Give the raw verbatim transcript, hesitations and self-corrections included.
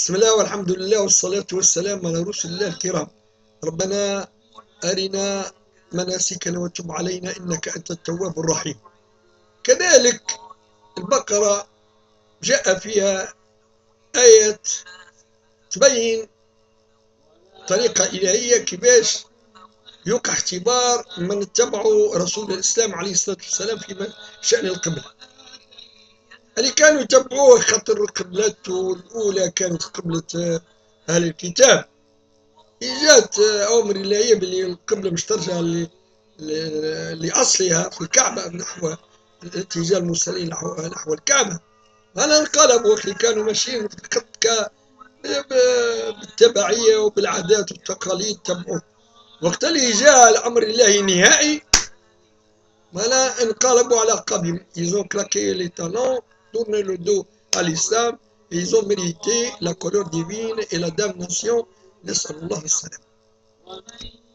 بسم الله والحمد لله والصلاة والسلام على رسل الله الكرام. ربنا أرنا مناسكنا وتب علينا إنك أنت التواب الرحيم. كذلك البقرة جاء فيها آية تبين طريقة إلهية كيفاش يوقع اختبار من اتبعوا رسول الإسلام عليه الصلاة والسلام في شأن القبلة. اللي كانوا يتبعوه خاطر قبلته الأولى كانت قبلة أهل الكتاب. جات أمر إلهية باللي القبلة مش ترجع لأصلها في الكعبة نحو اتجاه المرسلين نحو الكعبة. أنا انقلبوا اللي كانوا ماشيين بالخط بالتبعية وبالعادات والتقاليد تبعوه. وقت اللي جاء الأمر الإلهي نهائي مالا انقلبوا على عقابهم. Ils ont claqué les talons, tourné le dos à l'islam et ils ont mérité la colère divine et la damnation. نسأل الله السلام.